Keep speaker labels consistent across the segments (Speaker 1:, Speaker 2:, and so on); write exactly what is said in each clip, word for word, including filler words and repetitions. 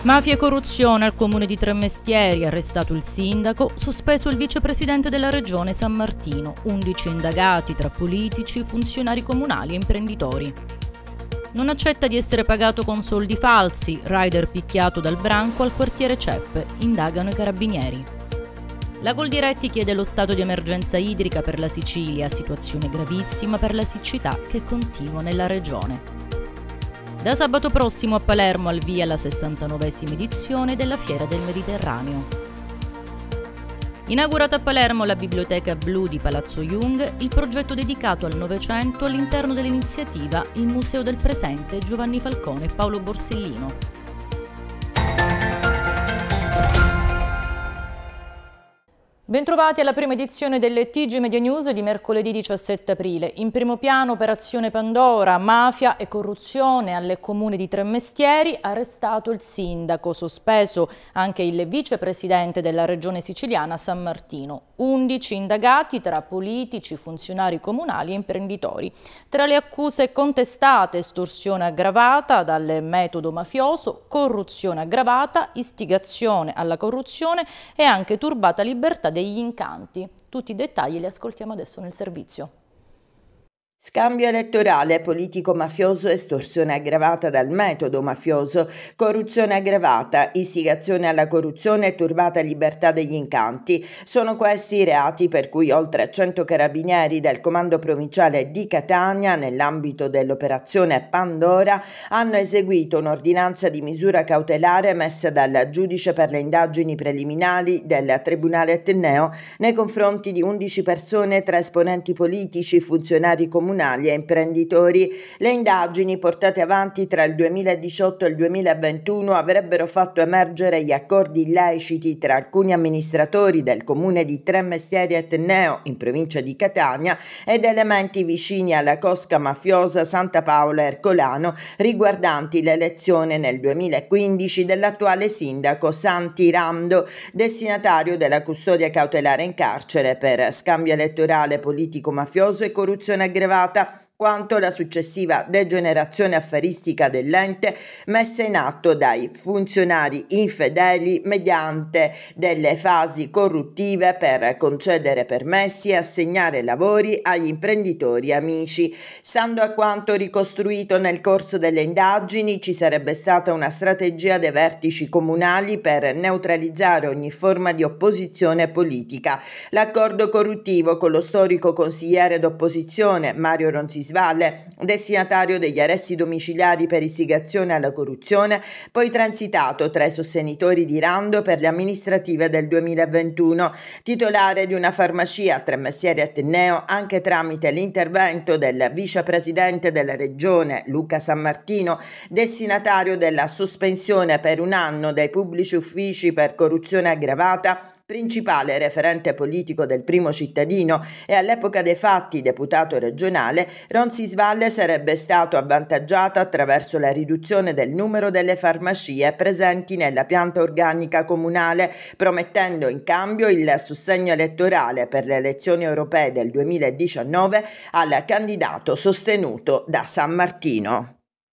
Speaker 1: Mafia e corruzione al comune di Tremestieri, arrestato il sindaco, sospeso il vicepresidente della regione San Martino, undici indagati tra politici, funzionari comunali e imprenditori. Non accetta di essere pagato con soldi falsi, rider picchiato dal branco al quartiere Ceppe, indagano i carabinieri. La Coldiretti chiede lo stato di emergenza idrica per la Sicilia, situazione gravissima per la siccità che continua nella regione. Da sabato prossimo a Palermo al via la sessantanovesima edizione della Fiera del Mediterraneo. Inaugurata a Palermo la Biblioteca Blu di Palazzo Jung, il progetto dedicato al Novecento all'interno dell'iniziativa Il Museo del Presente Giovanni Falcone e Paolo Borsellino. Bentrovati alla prima edizione delle T G Media News di mercoledì diciassette aprile. In primo piano Operazione Pandora, mafia e corruzione alle comune di Tremestieri, arrestato il sindaco, sospeso anche il vicepresidente della regione siciliana San Martino. undici indagati tra politici, funzionari comunali e imprenditori. Tra le accuse contestate estorsione aggravata dal metodo mafioso, corruzione aggravata, istigazione alla corruzione e anche turbata libertà degli incanti. Tutti i dettagli li ascoltiamo adesso nel servizio.
Speaker 2: Scambio elettorale, politico-mafioso, estorsione aggravata dal metodo mafioso, corruzione aggravata, istigazione alla corruzione e turbata libertà degli incanti. Sono questi i reati per cui oltre cento carabinieri del comando provinciale di Catania, nell'ambito dell'operazione Pandora, hanno eseguito un'ordinanza di misura cautelare emessa dal giudice per le indagini preliminari del Tribunale Etneo nei confronti di undici persone tra esponenti politici, funzionari comunali e imprenditori. Le indagini portate avanti tra il duemiladiciotto e il duemilaventuno avrebbero fatto emergere gli accordi illeciti tra alcuni amministratori del comune di Tremestieri Etneo in provincia di Catania ed elementi vicini alla cosca mafiosa Santa Paola Ercolano riguardanti l'elezione nel duemilaquindici dell'attuale sindaco Santi Rando, destinatario della custodia cautelare in carcere per scambio elettorale politico-mafioso e corruzione aggravata, quanto la successiva degenerazione affaristica dell'ente messa in atto dai funzionari infedeli mediante delle fasi corruttive per concedere permessi e assegnare lavori agli imprenditori amici. Stando a quanto ricostruito nel corso delle indagini, ci sarebbe stata una strategia dei vertici comunali per neutralizzare ogni forma di opposizione politica. L'accordo corruttivo con lo storico consigliere d'opposizione Mario Ronzisvalle, destinatario degli arresti domiciliari per istigazione alla corruzione, poi transitato tra i sostenitori di Rando per le amministrative del duemilaventuno, titolare di una farmacia a Tremestieri Etneo anche tramite l'intervento del vicepresidente della regione Luca San Martino, destinatario della sospensione per un anno dai pubblici uffici per corruzione aggravata, principale referente politico del Primo Cittadino e all'epoca dei fatti deputato regionale. Ronzisvalle sarebbe stato avvantaggiato attraverso la riduzione del numero delle farmacie presenti nella pianta organica comunale, promettendo in cambio il sostegno elettorale per le elezioni europee del duemiladiciannove al candidato sostenuto da San Martino.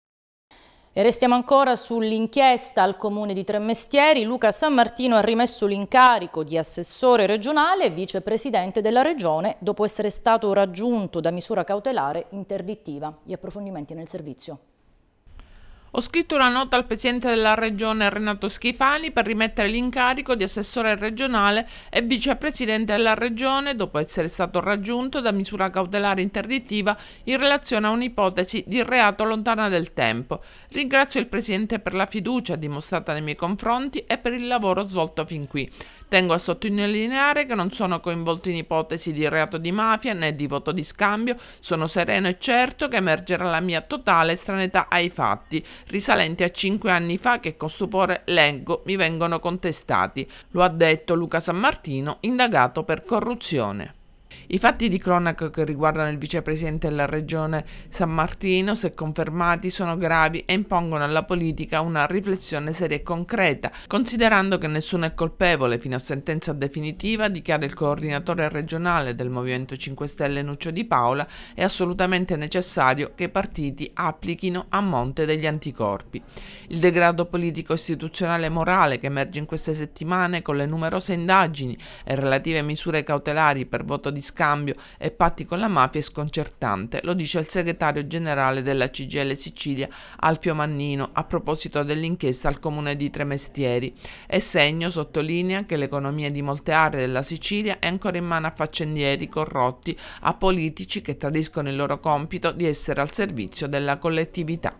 Speaker 1: E restiamo ancora sull'inchiesta al comune di Tremestieri. Luca San Martino ha rimesso l'incarico di assessore regionale e vicepresidente della regione dopo essere stato raggiunto da misura cautelare interdittiva. Gli approfondimenti nel servizio.
Speaker 3: Ho scritto una nota al presidente della regione Renato Schifani per rimettere l'incarico di assessore regionale e vicepresidente della regione dopo essere stato raggiunto da misura cautelare interdittiva in relazione a un'ipotesi di reato lontana del tempo. Ringrazio il presidente per la fiducia dimostrata nei miei confronti e per il lavoro svolto fin qui. Tengo a sottolineare che non sono coinvolto in ipotesi di reato di mafia né di voto di scambio. Sono sereno e certo che emergerà la mia totale estraneità ai fatti, risalenti a cinque anni fa che con stupore leggo mi vengono contestati. Lo ha detto Luca San Martino, indagato per corruzione. I fatti di cronaca che riguardano il vicepresidente della regione San Martino, se confermati, sono gravi e impongono alla politica una riflessione seria e concreta, considerando che nessuno è colpevole fino a sentenza definitiva, dichiara il coordinatore regionale del Movimento cinque Stelle Nuccio Di Paola. È assolutamente necessario che i partiti applichino a monte degli anticorpi. Il degrado politico, istituzionale e morale che emerge in queste settimane con le numerose indagini e relative misure cautelari per voto di scambio e patti con la mafia è sconcertante, lo dice il segretario generale della C G I L Sicilia Alfio Mannino a proposito dell'inchiesta al comune di Tremestieri. È segno, sottolinea, che l'economia di molte aree della Sicilia è ancora in mano a faccendieri corrotti, a politici che tradiscono il loro compito di essere al servizio della collettività.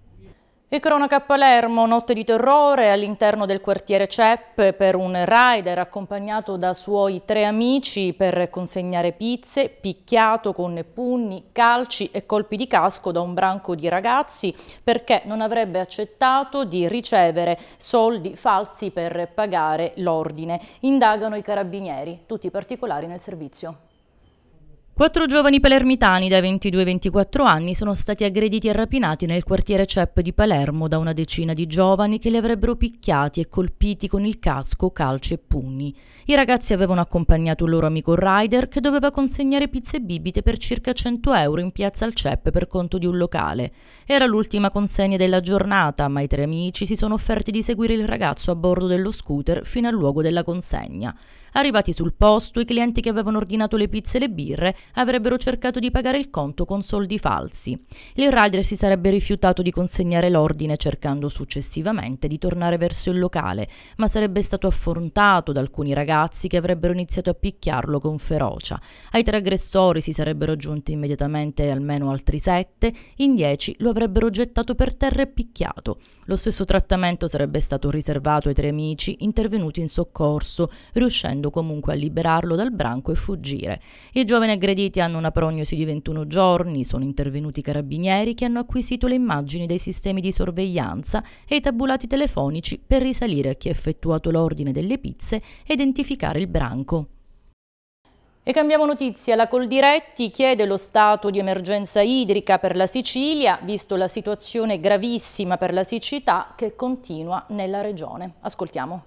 Speaker 1: E cronaca a Palermo, notte di terrore all'interno del quartiere C E P per un rider accompagnato da suoi tre amici per consegnare pizze, picchiato con pugni, calci e colpi di casco da un branco di ragazzi perché non avrebbe accettato di ricevere soldi falsi per pagare l'ordine. Indagano i carabinieri, tutti i particolari nel servizio. Quattro giovani palermitani da ventidue e ventiquattro anni sono stati aggrediti e rapinati nel quartiere C E P di Palermo da una decina di giovani che li avrebbero picchiati e colpiti con il casco, calci e pugni. I ragazzi avevano accompagnato un loro amico rider che doveva consegnare pizze e bibite per circa cento euro in piazza al C E P per conto di un locale. Era l'ultima consegna della giornata, ma i tre amici si sono offerti di seguire il ragazzo a bordo dello scooter fino al luogo della consegna. Arrivati sul posto, i clienti che avevano ordinato le pizze e le birre avrebbero cercato di pagare il conto con soldi falsi. Il rider si sarebbe rifiutato di consegnare l'ordine cercando successivamente di tornare verso il locale, ma sarebbe stato affrontato da alcuni ragazzi che avrebbero iniziato a picchiarlo con ferocia. Ai tre aggressori si sarebbero aggiunti immediatamente almeno altri sette, in dieci lo avrebbero gettato per terra e picchiato. Lo stesso trattamento sarebbe stato riservato ai tre amici intervenuti in soccorso, riuscendo comunque a liberarlo dal branco e fuggire. I giovani aggrediti hanno una prognosi di ventuno giorni, sono intervenuti i carabinieri che hanno acquisito le immagini dei sistemi di sorveglianza e i tabulati telefonici per risalire a chi ha effettuato l'ordine delle pizze e identificare il branco. E cambiamo notizia, la Coldiretti chiede lo stato di emergenza idrica per la Sicilia, visto la situazione gravissima per la siccità che continua nella regione. Ascoltiamo.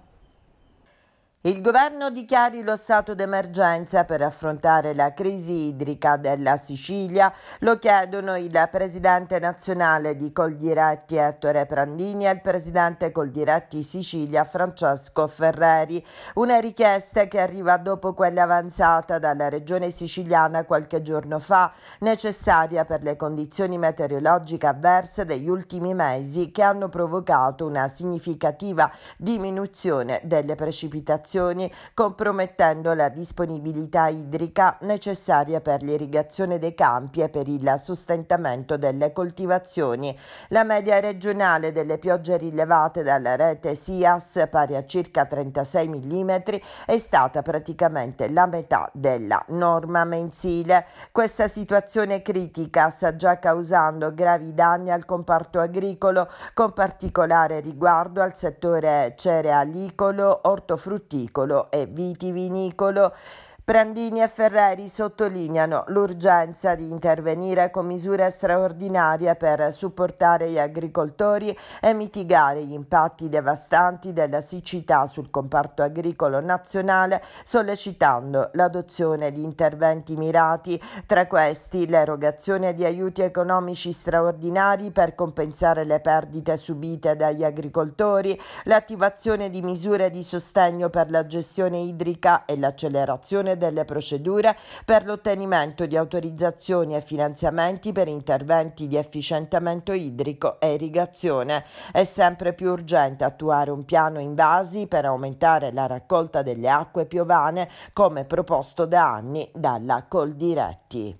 Speaker 2: Il governo dichiari lo stato d'emergenza per affrontare la crisi idrica della Sicilia, lo chiedono il presidente nazionale di Coldiretti Ettore Prandini e il presidente Coldiretti Sicilia Francesco Ferreri. Una richiesta che arriva dopo quella avanzata dalla regione siciliana qualche giorno fa, necessaria per le condizioni meteorologiche avverse degli ultimi mesi che hanno provocato una significativa diminuzione delle precipitazioni, compromettendo la disponibilità idrica necessaria per l'irrigazione dei campi e per il sostentamento delle coltivazioni. La media regionale delle piogge rilevate dalla rete S I A S, pari a circa trentasei millimetri, è stata praticamente la metà della norma mensile. Questa situazione critica sta già causando gravi danni al comparto agricolo, con particolare riguardo al settore cerealicolo, ortofrutticolo e vitivinicolo. Prandini e Ferreri sottolineano l'urgenza di intervenire con misure straordinarie per supportare gli agricoltori e mitigare gli impatti devastanti della siccità sul comparto agricolo nazionale, sollecitando l'adozione di interventi mirati, tra questi l'erogazione di aiuti economici straordinari per compensare le perdite subite dagli agricoltori, l'attivazione di misure di sostegno per la gestione idrica e l'accelerazione delle procedure per l'ottenimento di autorizzazioni e finanziamenti per interventi di efficientamento idrico e irrigazione. È sempre più urgente attuare un piano invasi per aumentare la raccolta delle acque piovane, come proposto da anni dalla Coldiretti.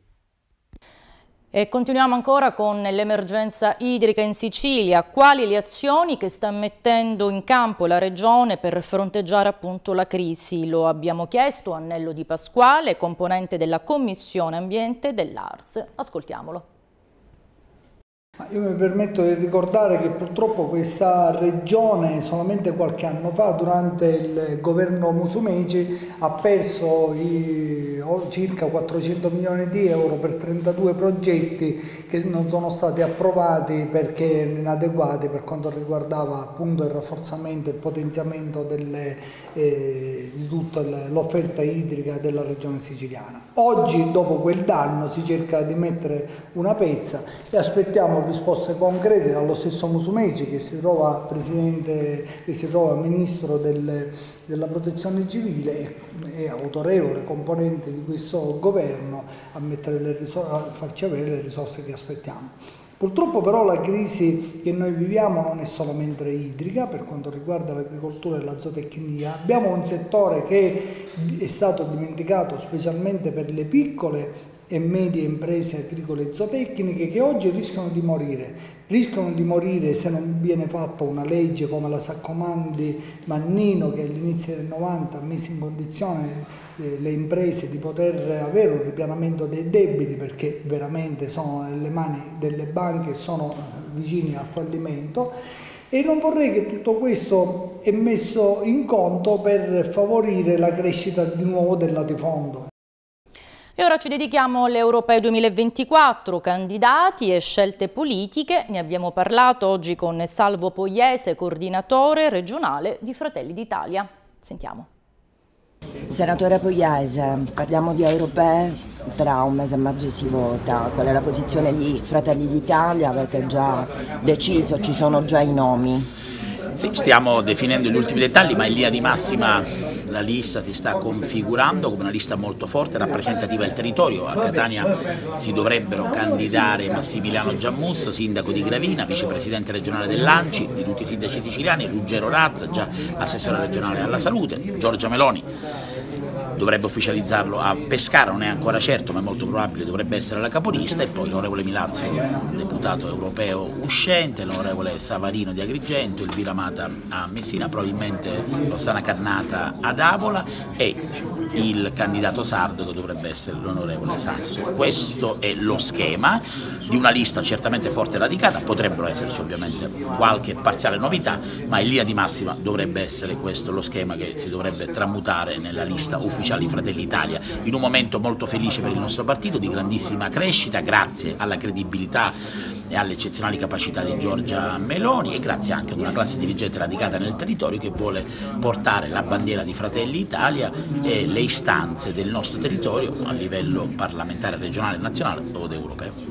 Speaker 1: E continuiamo ancora con l'emergenza idrica in Sicilia. Quali le azioni che sta mettendo in campo la Regione per fronteggiare appunto la crisi? Lo abbiamo chiesto a Annello Di Pasquale, componente della Commissione Ambiente dell'A R S. Ascoltiamolo.
Speaker 4: Io mi permetto di ricordare che purtroppo questa regione solamente qualche anno fa, durante il governo Musumeci, ha perso i, circa quattrocento milioni di euro per trentadue progetti che non sono stati approvati perché inadeguati per quanto riguardava appunto il rafforzamento e il potenziamento delle, eh, di tutta l'offerta idrica della regione siciliana. Oggi, dopo quel danno, si cerca di mettere una pezza e aspettiamo risposte concrete dallo stesso Musumeci, che si trova presidente, che si trova ministro del, della protezione civile e, e autorevole componente di questo governo, a, mettere le a farci avere le risorse che aspettiamo. Purtroppo però la crisi che noi viviamo non è solamente idrica. Per quanto riguarda l'agricoltura e la zootecnia, abbiamo un settore che è stato dimenticato specialmente per le piccole e medie imprese agricole e zootecniche, che oggi rischiano di morire, rischiano di morire se non viene fatta una legge come la Saccomandi Mannino, che all'inizio del novanta ha messo in condizione eh, le imprese di poter avere un ripianamento dei debiti, perché veramente sono nelle mani delle banche e sono vicini al fallimento. E non vorrei che tutto questo è messo in conto per favorire la crescita di nuovo del latifondo.
Speaker 1: E ora ci dedichiamo alle Europee duemilaventiquattro, candidati e scelte politiche. Ne abbiamo parlato oggi con Salvo Pogliese, coordinatore regionale di Fratelli d'Italia. Sentiamo.
Speaker 2: Senatore Pogliese, parliamo di europee, tra un mese e mezzo si vota. Qual è la posizione di Fratelli d'Italia? Avete già deciso, ci sono già i nomi?
Speaker 5: Sì, stiamo definendo gli ultimi dettagli, ma in linea di massima la lista si sta configurando come una lista molto forte, rappresentativa del territorio. A Catania si dovrebbero candidare Massimiliano Giammus, sindaco di Gravina, vicepresidente regionale dell'Anci, di tutti i sindaci siciliani, Ruggero Razza, già assessore regionale alla salute, Giorgia Meloni dovrebbe ufficializzarlo a Pescara, non è ancora certo ma è molto probabile, dovrebbe essere la capolista, e poi l'onorevole Milazzo, deputato europeo uscente, l'onorevole Savarino di Agrigento, Elvira Mata a Messina, probabilmente Rossana Cannata ad Avola e il candidato sardo che dovrebbe essere l'onorevole Sasso. Questo è lo schema di una lista certamente forte e radicata, potrebbero esserci ovviamente qualche parziale novità, ma in linea di massima dovrebbe essere questo lo schema che si dovrebbe tramutare nella lista ufficiale di Fratelli Italia, in un momento molto felice per il nostro partito, di grandissima crescita, grazie alla credibilità e alle eccezionali capacità di Giorgia Meloni e grazie anche ad una classe dirigente radicata nel territorio che vuole portare la bandiera di Fratelli Italia e le istanze del nostro territorio a livello parlamentare, regionale, nazionale o europeo.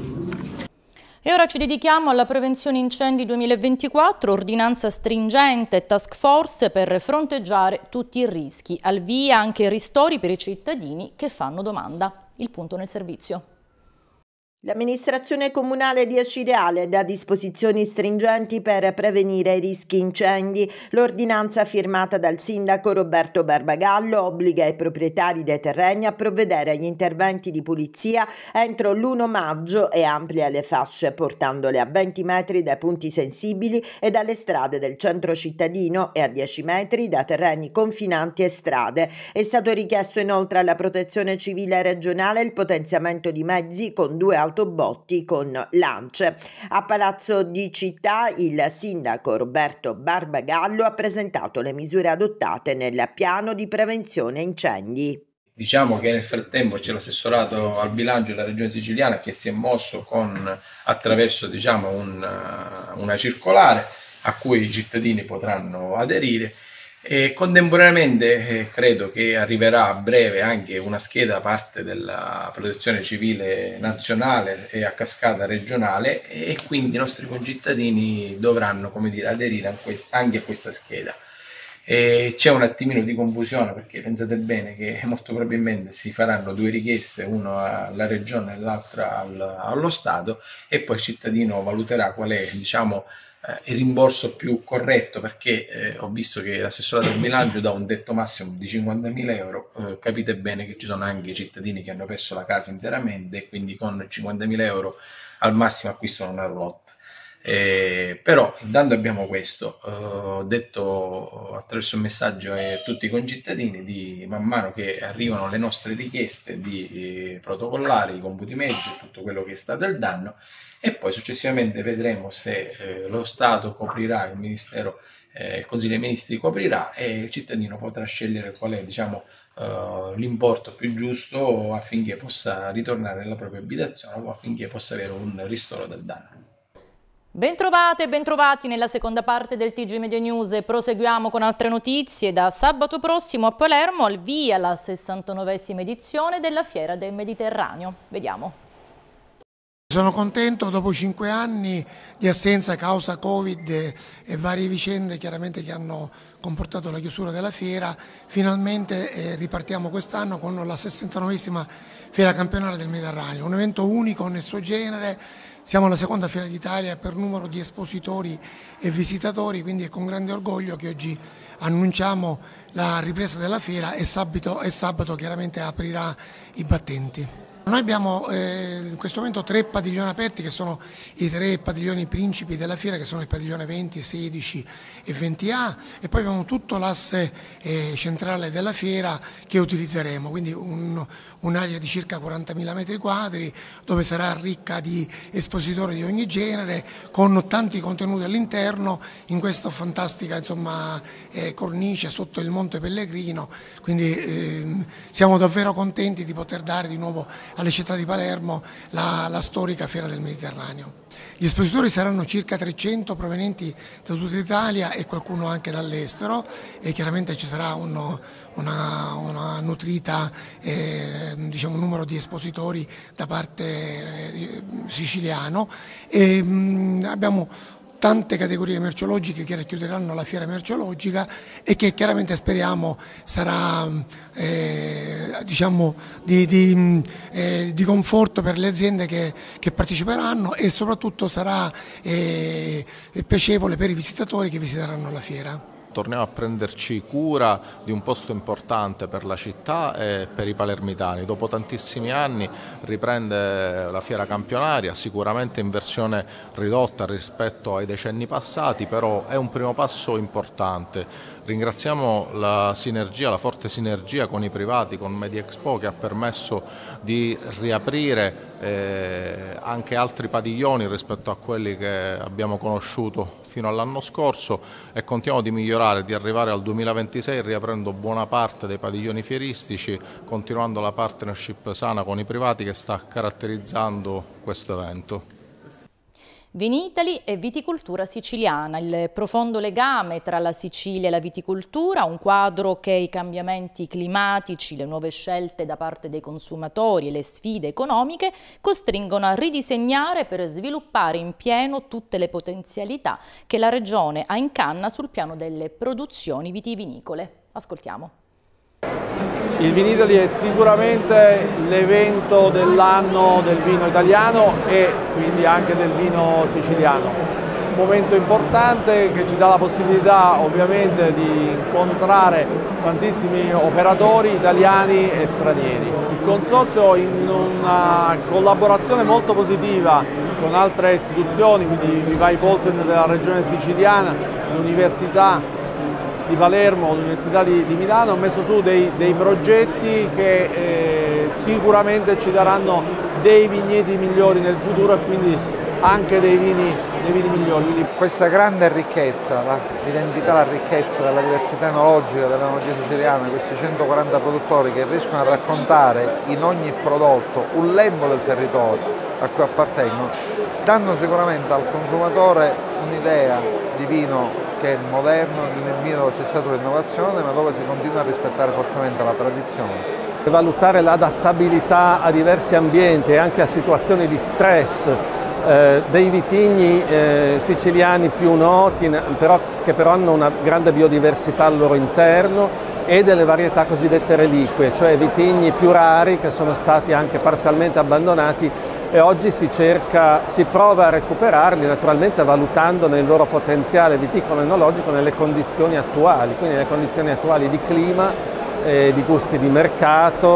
Speaker 1: E ora ci dedichiamo alla prevenzione incendi duemilaventiquattro, ordinanza stringente e task force per fronteggiare tutti i rischi. Al via anche ristori per i cittadini che fanno domanda. Il punto nel servizio.
Speaker 2: L'amministrazione comunale di Acireale dà disposizioni stringenti per prevenire i rischi incendi. L'ordinanza firmata dal sindaco Roberto Barbagallo obbliga i proprietari dei terreni a provvedere agli interventi di pulizia entro l'primo maggio e amplia le fasce portandole a venti metri dai punti sensibili e dalle strade del centro cittadino e a dieci metri da terreni confinanti e strade. È stato richiesto inoltre alla Protezione Civile regionale il potenziamento di mezzi con due autobotti con lance. A Palazzo di Città il sindaco Roberto Barbagallo ha presentato le misure adottate nel piano di prevenzione incendi.
Speaker 6: Diciamo che nel frattempo c'è l'assessorato al bilancio della regione siciliana che si è mosso con, attraverso diciamo, un, una circolare a cui i cittadini potranno aderire. E contemporaneamente eh, credo che arriverà a breve anche una scheda da parte della Protezione Civile nazionale e a cascata regionale e quindi i nostri concittadini dovranno, come dire, aderire a quest- anche a questa scheda. C'è un attimino di confusione perché pensate bene che molto probabilmente si faranno due richieste, una alla regione e l'altra al, allo Stato, e poi il cittadino valuterà qual è, diciamo, il rimborso più corretto, perché eh, ho visto che l'assessorato del bilancio dà un tetto massimo di cinquantamila euro, eh, capite bene che ci sono anche cittadini che hanno perso la casa interamente e quindi con cinquantamila euro al massimo acquistano una roulotte. Eh, però intanto abbiamo questo, eh, ho detto attraverso un messaggio a tutti i concittadini di man mano che arrivano le nostre richieste di eh, protocollare i computi medici, tutto quello che è stato il danno, e poi successivamente vedremo se eh, lo Stato coprirà, il Ministero, eh, il Consiglio dei Ministri coprirà, e il cittadino potrà scegliere qual è, diciamo, Uh, l'importo più giusto affinché possa ritornare nella propria abitazione o affinché possa avere un ristoro del danno.
Speaker 1: Bentrovate e bentrovati nella seconda parte del T G Media News. Proseguiamo con altre notizie. Da sabato prossimo a Palermo al via la sessantanovesima edizione della Fiera del Mediterraneo. Vediamo.
Speaker 7: Sono contento dopo cinque anni di assenza a causa Covid e varie vicende chiaramente che hanno comportato la chiusura della fiera. Finalmente eh, ripartiamo quest'anno con la sessantanovesima Fiera Campionaria del Mediterraneo, un evento unico nel suo genere. Siamo la seconda fiera d'Italia per numero di espositori e visitatori, quindi è con grande orgoglio che oggi annunciamo la ripresa della fiera e sabato, e sabato chiaramente aprirà i battenti. Noi abbiamo eh, in questo momento tre padiglioni aperti che sono i tre padiglioni principi della fiera, che sono il padiglione venti, sedici e venti A, e poi abbiamo tutto l'asse eh, centrale della fiera che utilizzeremo, quindi un, un'area di circa quarantamila metri quadri dove sarà ricca di espositori di ogni genere con tanti contenuti all'interno in questa fantastica insomma, eh, cornice sotto il Monte Pellegrino, quindi eh, siamo davvero contenti di poter dare di nuovo alle città di Palermo la, la storica Fiera del Mediterraneo. Gli espositori saranno circa trecento provenienti da tutta Italia e qualcuno anche dall'estero, e chiaramente ci sarà uno, una, una nutrita eh, diciamo, numero di espositori da parte eh, siciliano e mh, abbiamo tante categorie merceologiche che racchiuderanno la fiera merceologica e che chiaramente speriamo sarà eh, diciamo, di, di, eh, di conforto per le aziende che, che parteciperanno, e soprattutto sarà eh, piacevole per i visitatori che visiteranno la fiera.
Speaker 8: Torniamo a prenderci cura di un posto importante per la città e per i palermitani. Dopo tantissimi anni riprende la fiera campionaria, sicuramente in versione ridotta rispetto ai decenni passati, però è un primo passo importante. Ringraziamo la sinergia, la forte sinergia con i privati, con MediExpo, che ha permesso di riaprire eh, anche altri padiglioni rispetto a quelli che abbiamo conosciuto fino all'anno scorso, e continuiamo di migliorare, di arrivare al duemilaventisei riaprendo buona parte dei padiglioni fieristici, continuando la partnership sana con i privati che sta caratterizzando questo evento.
Speaker 1: Vinitaly e viticoltura siciliana, il profondo legame tra la Sicilia e la viticoltura, un quadro che i cambiamenti climatici, le nuove scelte da parte dei consumatori e le sfide economiche costringono a ridisegnare per sviluppare in pieno tutte le potenzialità che la Regione ha in canna sul piano delle produzioni vitivinicole. Ascoltiamo.
Speaker 9: Il Vinitaly è sicuramente l'evento dell'anno del vino italiano e quindi anche del vino siciliano. Un momento importante che ci dà la possibilità ovviamente di incontrare tantissimi operatori italiani e stranieri. Il Consorzio, in una collaborazione molto positiva con altre istituzioni, quindi Vivai Polsen della Regione Siciliana, l'Università di Palermo, l'Università di, di Milano, ha messo su dei, dei progetti che eh, sicuramente ci daranno dei vigneti migliori nel futuro e quindi anche dei vini, dei vini migliori. Quindi
Speaker 10: questa grande ricchezza, l'identità, la ricchezza della diversità enologica dell'enologia siciliana, questi centoquaranta produttori che riescono a raccontare in ogni prodotto un lembo del territorio a cui appartengono, danno sicuramente al consumatore un'idea di vino che è moderno, nel vino dove c'è stata l'innovazione, ma dove si continua a rispettare fortemente la tradizione.
Speaker 11: Valutare l'adattabilità a diversi ambienti e anche a situazioni di stress eh, dei vitigni eh, siciliani più noti, però, che però hanno una grande biodiversità al loro interno, e delle varietà cosiddette reliquie, cioè vitigni più rari che sono stati anche parzialmente abbandonati, e oggi si cerca, si prova a recuperarli, naturalmente valutando il loro potenziale viticolo-enologico nelle condizioni attuali, quindi nelle condizioni attuali di clima, eh, di gusti di mercato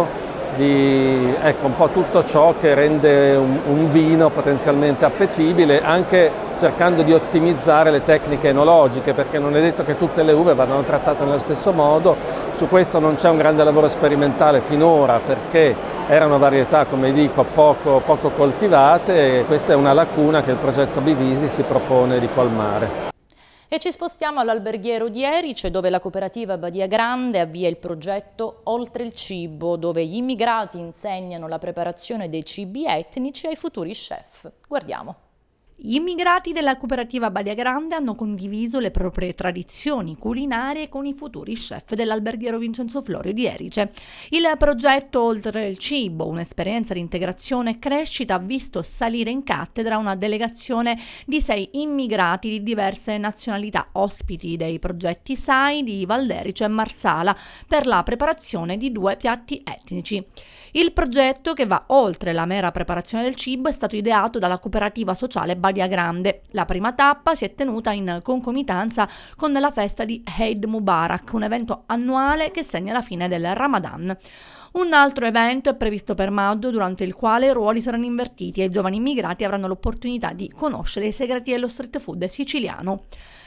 Speaker 11: di ecco, un po' tutto ciò che rende un, un vino potenzialmente appetibile, anche cercando di ottimizzare le tecniche enologiche, perché non è detto che tutte le uve vadano trattate nello stesso modo. Su questo non c'è un grande lavoro sperimentale finora, perché erano varietà, come dico, poco, poco coltivate, e questa è una lacuna che il progetto Bivisi si propone di colmare.
Speaker 1: E ci spostiamo all'Alberghiero di Erice, dove la cooperativa Badia Grande avvia il progetto Oltre il cibo, dove gli immigrati insegnano la preparazione dei cibi etnici ai futuri chef. Guardiamo.
Speaker 12: Gli immigrati della cooperativa Badia Grande hanno condiviso le proprie tradizioni culinarie con i futuri chef dell'Alberghiero Vincenzo Florio di Erice. Il progetto Oltre il cibo, un'esperienza di integrazione e crescita, ha visto salire in cattedra una delegazione di sei immigrati di diverse nazionalità, ospiti dei progetti S A I di Valderice e Marsala, per la preparazione di due piatti etnici. Il progetto, che va oltre la mera preparazione del cibo, è stato ideato dalla cooperativa sociale Badia Grande. La prima tappa si è tenuta in concomitanza con la festa di Eid Mubarak, un evento annuale che segna la fine del Ramadan. Un altro evento è previsto per maggio, durante il quale i ruoli saranno invertiti e i giovani immigrati avranno l'opportunità di conoscere i segreti dello street food siciliano.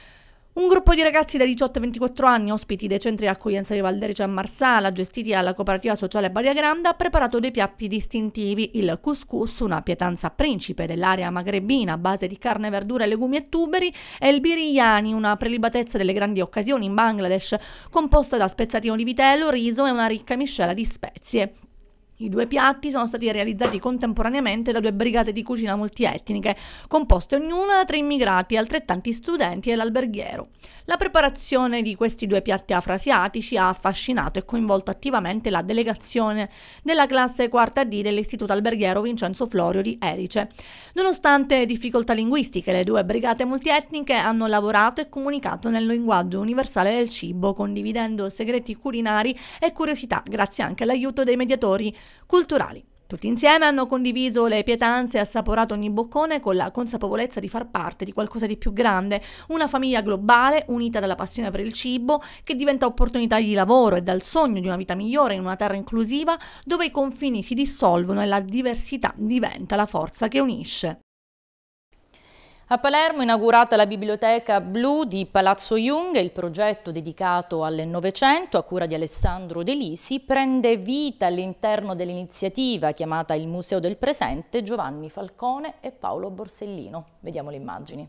Speaker 12: Un gruppo di ragazzi da diciotto a ventiquattro anni, ospiti dei centri di accoglienza di Valderice e Marsala, gestiti dalla cooperativa sociale Badia Grande, ha preparato dei piatti distintivi: il couscous, una pietanza principe dell'area magrebina a base di carne, verdure, legumi e tuberi, e il biryani, una prelibatezza delle grandi occasioni in Bangladesh, composta da spezzatino di vitello, riso e una ricca miscela di spezie. I due piatti sono stati realizzati contemporaneamente da due brigate di cucina multietniche, composte ognuna da tre immigrati e altrettanti studenti dell'alberghiero. La preparazione di questi due piatti afroasiatici ha affascinato e coinvolto attivamente la delegazione della classe quarta D dell'Istituto Alberghiero Vincenzo Florio di Erice. Nonostante difficoltà linguistiche, le due brigate multietniche hanno lavorato e comunicato nel linguaggio universale del cibo, condividendo segreti culinari e curiosità, grazie anche all'aiuto dei mediatori culturali. Tutti insieme hanno condiviso le pietanze e assaporato ogni boccone con la consapevolezza di far parte di qualcosa di più grande, una famiglia globale unita dalla passione per il cibo, che diventa opportunità di lavoro, e dal sogno di una vita migliore in una terra inclusiva dove i confini si dissolvono e la diversità diventa la forza che unisce.
Speaker 1: A Palermo è inaugurata la biblioteca blu di Palazzo Jung. Il progetto, dedicato al Novecento a cura di Alessandro De Lisi, prende vita all'interno dell'iniziativa chiamata Il Museo del Presente Giovanni Falcone e Paolo Borsellino. Vediamo le immagini.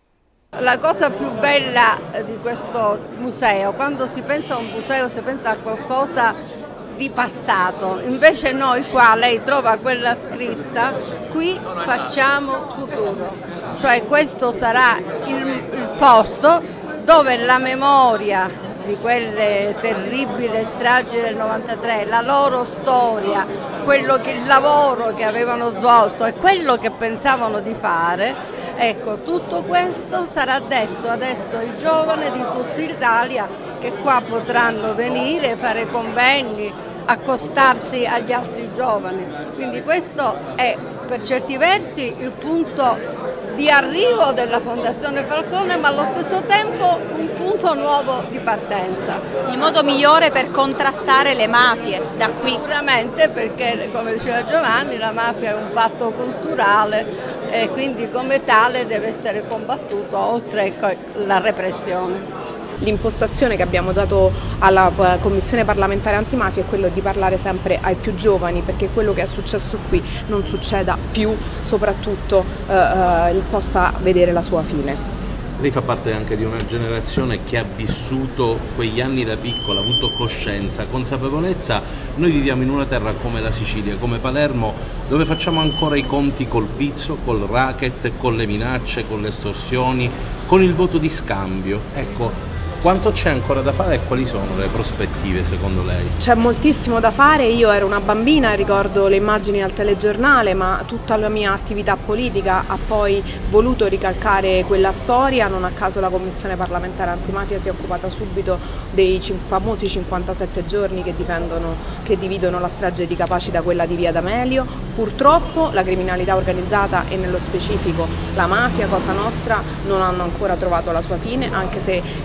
Speaker 13: La cosa più bella di questo museo, quando si pensa a un museo si pensa a qualcosa di passato, invece noi qua, lei trova quella scritta, qui facciamo futuro, cioè questo sarà il, il posto dove la memoria di quelle terribili stragi del novantatré, la loro storia, quello che, il lavoro che avevano svolto e quello che pensavano di fare, ecco, tutto questo sarà detto adesso ai giovani di tutta l'Italia, che qua potranno venire, fare convegni, accostarsi agli altri giovani. Quindi questo è per certi versi il punto di arrivo della Fondazione Falcone, ma allo stesso tempo un punto nuovo di partenza.
Speaker 14: Il modo migliore per contrastare le mafie da qui.
Speaker 13: Sicuramente, perché come diceva Giovanni, la mafia è un fatto culturale e quindi come tale deve essere combattuto oltre alla repressione.
Speaker 15: L'impostazione che abbiamo dato alla Commissione parlamentare antimafia è quello di parlare sempre ai più giovani, perché quello che è successo qui non succeda più, soprattutto eh, eh, possa vedere la sua fine.
Speaker 16: Lei fa parte anche di una generazione che ha vissuto quegli anni da piccola, ha avuto coscienza, consapevolezza. Noi viviamo in una terra come la Sicilia, come Palermo, dove facciamo ancora i conti col pizzo, col racket, con le minacce, con le estorsioni, con il voto di scambio. Ecco, quanto c'è ancora da fare e quali sono le prospettive secondo lei?
Speaker 15: C'è moltissimo da fare, io ero una bambina e ricordo le immagini al telegiornale, ma tutta la mia attività politica ha poi voluto ricalcare quella storia. Non a caso la Commissione parlamentare antimafia si è occupata subito dei famosi cinquantasette giorni che, difendono, che dividono la strage di Capaci da quella di Via D'Amelio. Purtroppo la criminalità organizzata e nello specifico la mafia, Cosa Nostra, non hanno ancora trovato la sua fine, anche se li abbiamo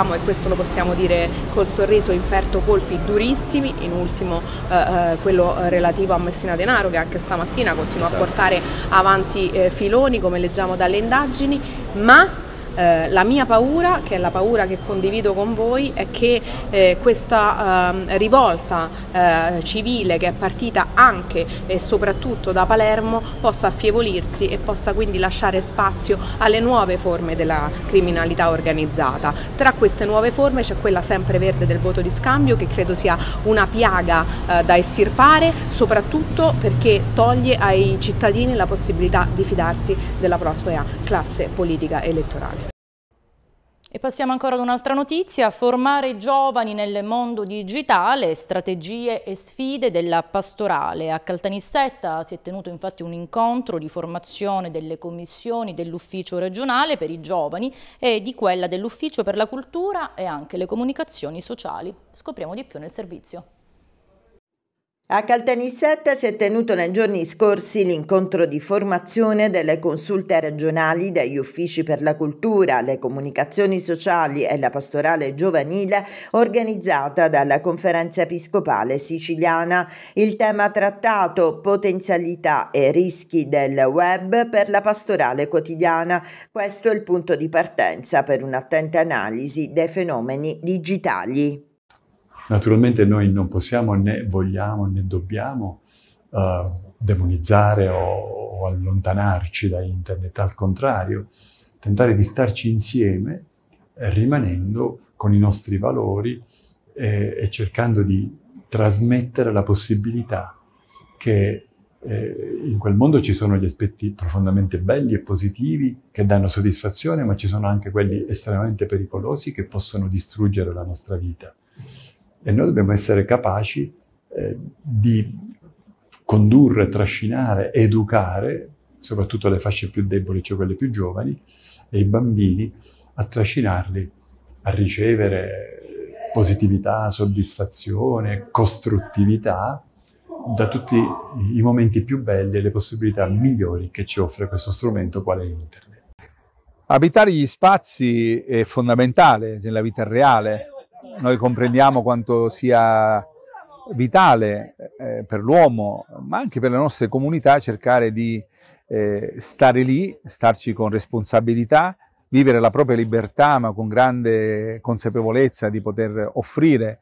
Speaker 15: abbiamo, e questo lo possiamo dire col sorriso, inferto colpi durissimi, in ultimo eh, quello relativo a Messina Denaro, che anche stamattina continua esatto. a portare avanti eh, filoni, come leggiamo dalle indagini, ma Eh, la mia paura, che è la paura che condivido con voi, è che eh, questa eh, rivolta eh, civile che è partita anche e soprattutto da Palermo possa affievolirsi e possa quindi lasciare spazio alle nuove forme della criminalità organizzata. Tra queste nuove forme c'è quella sempreverde del voto di scambio, che credo sia una piaga eh, da estirpare, soprattutto perché toglie ai cittadini la possibilità di fidarsi della propria classe politica elettorale.
Speaker 1: E passiamo ancora ad un'altra notizia: formare i giovani nel mondo digitale, strategie e sfide della pastorale. A Caltanissetta si è tenuto infatti un incontro di formazione delle commissioni dell'ufficio regionale per i giovani e di quella dell'ufficio per la cultura e anche le comunicazioni sociali. Scopriamo di più nel servizio.
Speaker 2: A Caltanissetta si è tenuto nei giorni scorsi l'incontro di formazione delle consulte regionali degli uffici per la cultura, le comunicazioni sociali e la pastorale giovanile, organizzata dalla Conferenza Episcopale Siciliana. Il tema trattato: potenzialità e rischi del web per la pastorale quotidiana. Questo è il punto di partenza per un'attenta analisi dei fenomeni digitali.
Speaker 17: Naturalmente noi non possiamo, né vogliamo, né dobbiamo uh, demonizzare o, o allontanarci da internet, al contrario, tentare di starci insieme, eh, rimanendo con i nostri valori eh, e cercando di trasmettere la possibilità che eh, in quel mondo ci sono gli aspetti profondamente belli e positivi che danno soddisfazione, ma ci sono anche quelli estremamente pericolosi che possono distruggere la nostra vita. E noi dobbiamo essere capaci eh, di condurre, trascinare, educare, soprattutto le fasce più deboli, cioè quelle più giovani, e i bambini, a trascinarli a ricevere positività, soddisfazione, costruttività da tutti i momenti più belli e le possibilità migliori che ci offre questo strumento quale è Internet.
Speaker 18: Abitare gli spazi è fondamentale nella vita reale. Noi comprendiamo quanto sia vitale eh, per l'uomo, ma anche per le nostre comunità, cercare di eh, stare lì, starci con responsabilità, vivere la propria libertà, ma con grande consapevolezza di poter offrire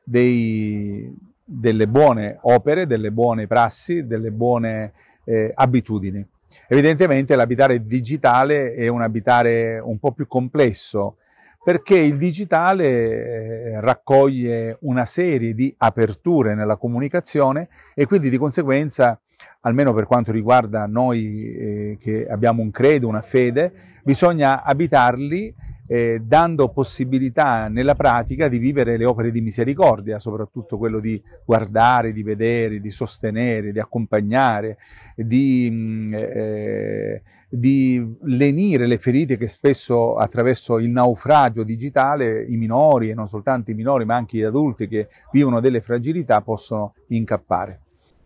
Speaker 18: dei, delle buone opere, delle buone prassi, delle buone eh, abitudini. Evidentemente l'abitare digitale è un abitare un po' più complesso, perché il digitale eh, raccoglie una serie di aperture nella comunicazione e quindi di conseguenza, almeno per quanto riguarda noi eh, che abbiamo un credo, una fede, bisogna abitarli eh, dando possibilità nella pratica di vivere le opere di misericordia, soprattutto quello di guardare, di vedere, di sostenere, di accompagnare, di... Eh, di lenire le ferite che spesso attraverso il naufragio digitale i minori, e non soltanto i minori ma anche gli adulti che vivono delle fragilità, possono incappare.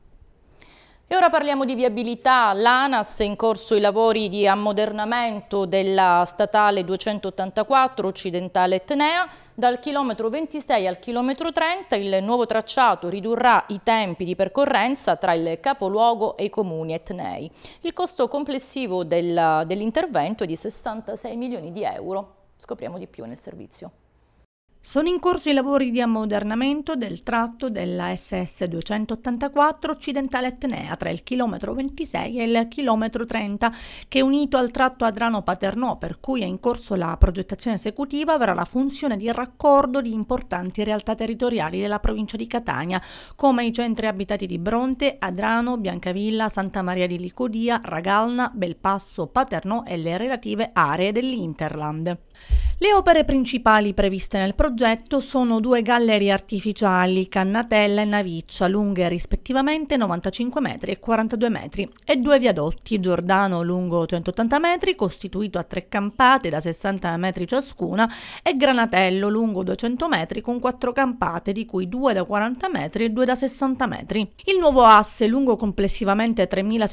Speaker 1: E ora parliamo di viabilità. L'ANAS è in corso i lavori di ammodernamento della statale duecentottantaquattro occidentale Etnea. Dal chilometro ventisei al chilometro trenta il nuovo tracciato ridurrà i tempi di percorrenza tra il capoluogo e i comuni etnei. Il costo complessivo del, dell'intervento è di sessantasei milioni di euro. Scopriamo di più nel servizio.
Speaker 12: Sono in corso i lavori di ammodernamento del tratto della S S duecentottantaquattro occidentale Etnea tra il chilometro ventisei e il chilometro trenta, che unito al tratto Adrano-Paternò, per cui è in corso la progettazione esecutiva, avrà la funzione di raccordo di importanti realtà territoriali della provincia di Catania, come i centri abitati di Bronte, Adrano, Biancavilla, Santa Maria di Licodia, Ragalna, Belpasso, Paternò e le relative aree dell'Interland. Le opere principali previste nel progetto sono due gallerie artificiali, Cannatella e Naviccia, lunghe rispettivamente novantacinque metri e quarantadue metri, e due viadotti, Giordano lungo centottanta metri, costituito a tre campate da sessanta metri ciascuna, e Granatello lungo duecento metri con quattro campate, di cui due da quaranta metri e due da sessanta metri. Il nuovo asse, lungo complessivamente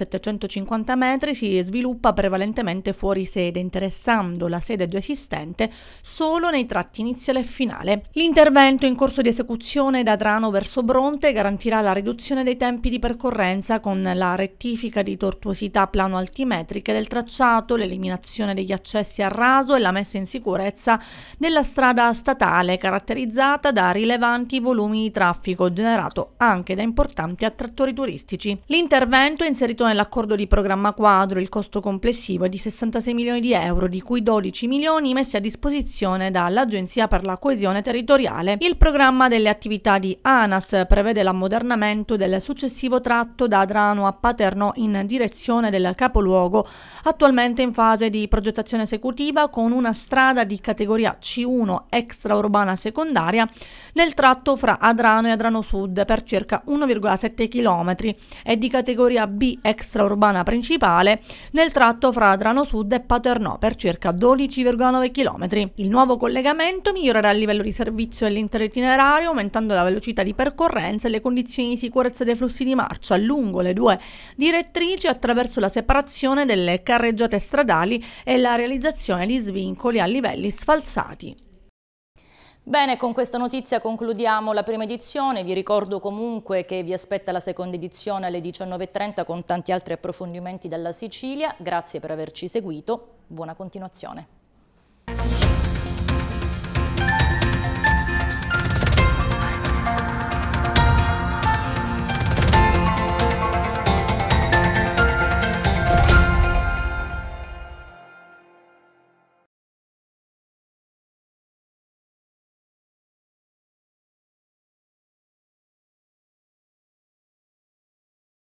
Speaker 12: tremilasettecentocinquanta metri, si sviluppa prevalentemente fuori sede, interessando la sede già esistente solo nei tratti iniziale e finale. L'intervento in corso di esecuzione da Adrano verso Bronte garantirà la riduzione dei tempi di percorrenza con la rettifica di tortuosità plano-altimetriche del tracciato, l'eliminazione degli accessi a raso e la messa in sicurezza della strada statale caratterizzata da rilevanti volumi di traffico generato anche da importanti attrattori turistici. L'intervento è inserito nell'accordo di programma quadro, il costo complessivo è di sessantasei milioni di euro, di cui dodici milioni messi a disposizione dall'Agenzia per la Coesione Territoriale. Il programma delle attività di ANAS prevede l'ammodernamento del successivo tratto da Adrano a Paternò in direzione del capoluogo, attualmente in fase di progettazione esecutiva, con una strada di categoria C uno extraurbana secondaria nel tratto fra Adrano e Adrano Sud per circa uno virgola sette chilometri e di categoria B extraurbana principale nel tratto fra Adrano Sud e Paternò per circa dodici virgola nove chilometri. Il nuovo collegamento migliorerà il livello di servizio dell'intero itinerario, aumentando la velocità di percorrenza e le condizioni di sicurezza dei flussi di marcia lungo le due direttrici attraverso la separazione delle carreggiate stradali e la realizzazione di svincoli a livelli sfalsati.
Speaker 1: Bene, con questa notizia concludiamo la prima edizione. Vi ricordo comunque che vi aspetta la seconda edizione alle diciannove e trenta con tanti altri approfondimenti dalla Sicilia. Grazie per averci seguito. Buona continuazione.